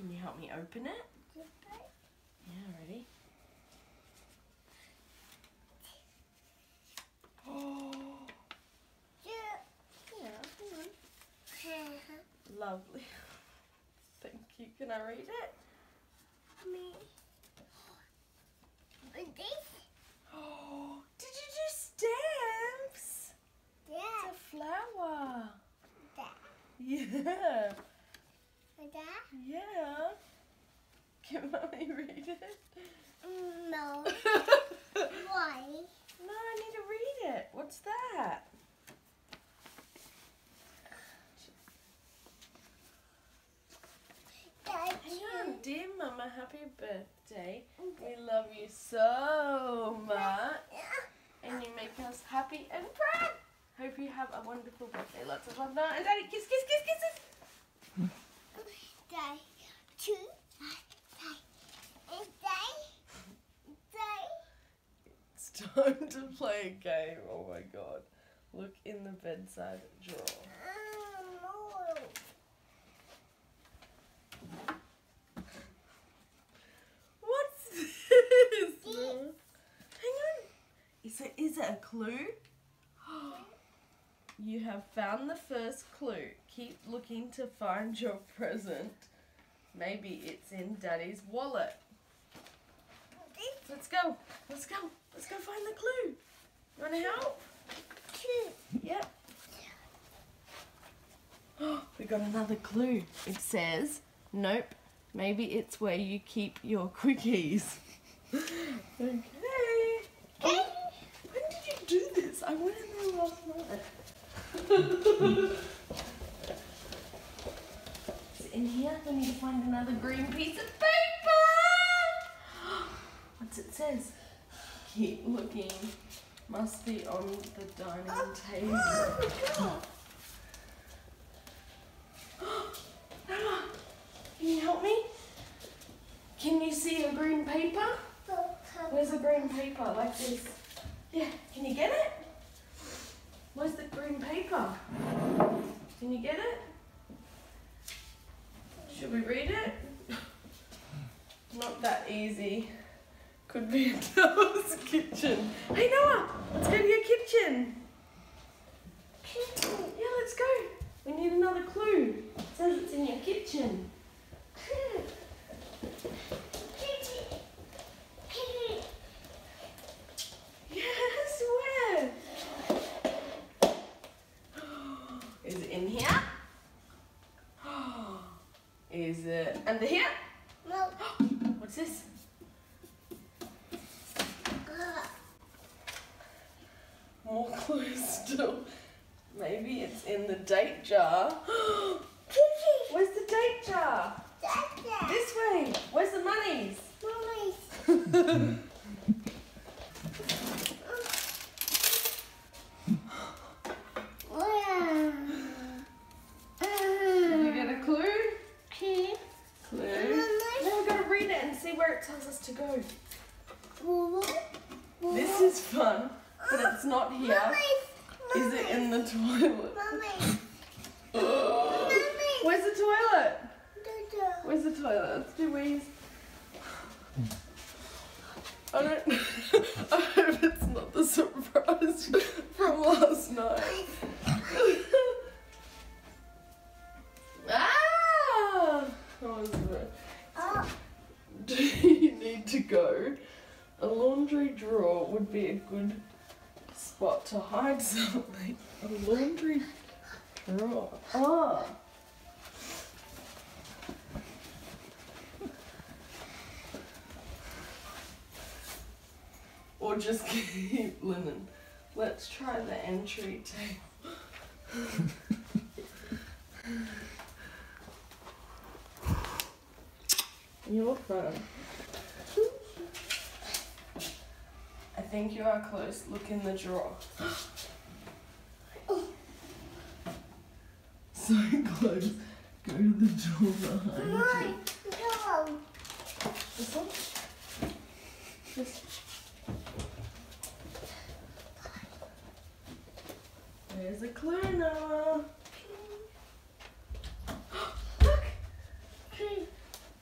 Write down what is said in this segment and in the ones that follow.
Can you help me open it? Yeah, ready? Oh. Yeah, hang on. Lovely. Thank you. Can I read it? Me. This? Oh, did you do stamps? Yeah. It's a flower. That. Yeah. That? Yeah. Can Mommy read it? No. Why? No, I need to read it. What's that? Hang on, dear Mama, happy birthday. We love you so much. And you make us happy and proud. Hope you have a wonderful birthday. Lots of love. And Daddy, kiss, kiss, kiss, kisses. Day. Two. It's time to play a game. Oh my God. Look in the bedside drawer. What's this? Hang on. Is it a clue? You have found the first clue. Keep looking to find your present. Maybe it's in Daddy's wallet. Let's go. Let's go. Let's go find the clue. You want to help? Yep. We got another clue. It says, nope, maybe it's where you keep your quickies. Okay. Oh, when did you do this? I went in there last night. It's in here. We need to find another green piece of paper. What's it says? Keep looking. Must be on the dining table. Can you help me? Can you see a green paper? Where's a green paper? Like this. Yeah, can you get it? Where's the green paper? Can you get it? Should we read it? Not that easy. Could be in Noah's kitchen. Hey Noah, let's go to your kitchen. Yeah, let's go. We need another clue. It says it's in your kitchen. Yes, where? Is it in here? Is it under here? No. What's this? More clues still. Maybe it's in the date jar. Where's the date jar? This way. Where's the monies? Did you get a clue? Clue. Now we've got to read it and see where it tells us to go. This is fun, but it's not here. Is it in the toilet? Where's the toilet? Where's the toilet? Let's do wheeze. I hope it's not the surprise from last night. Ah! Do you need to go? A laundry drawer would be a good spot to hide something. A laundry drawer. Ah. Or just keep linen. Let's try the entry table. You're fun. I think you are close. Look in the drawer. So close. Go to the drawer behind you. This one? This. There's a clue, Noah. Look!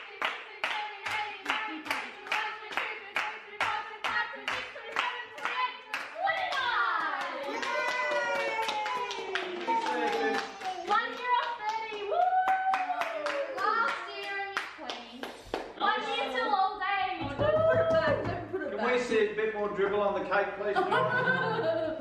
Can we see a bit more dribble on the cake, please?